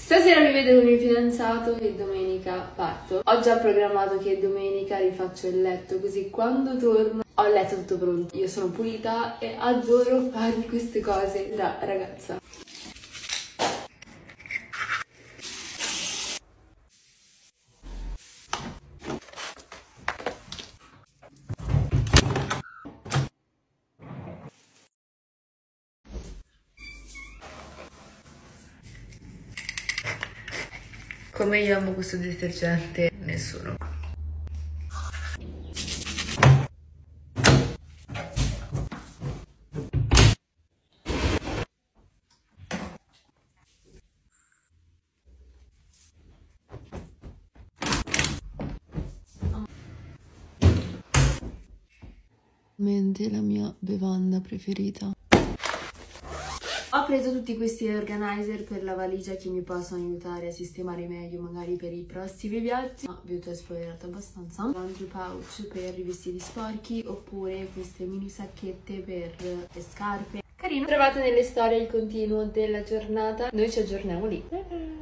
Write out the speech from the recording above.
Stasera mi vedo con il mio fidanzato e domenica parto. Ho già programmato che domenica rifaccio il letto, così quando torno ho il letto tutto pronto. Io sono pulita e adoro fare queste cose da ragazza. Come io amo questo detergente, nessuno. La mia bevanda preferita. Ho preso tutti questi organizer per la valigia che mi possono aiutare a sistemare meglio magari per i prossimi viaggi. Ma vi ho già spoilerato abbastanza. Laundry pouch per i vestiti sporchi oppure queste mini sacchette per le scarpe. Carino. Trovate nelle storie il continuo della giornata. Noi ci aggiorniamo lì.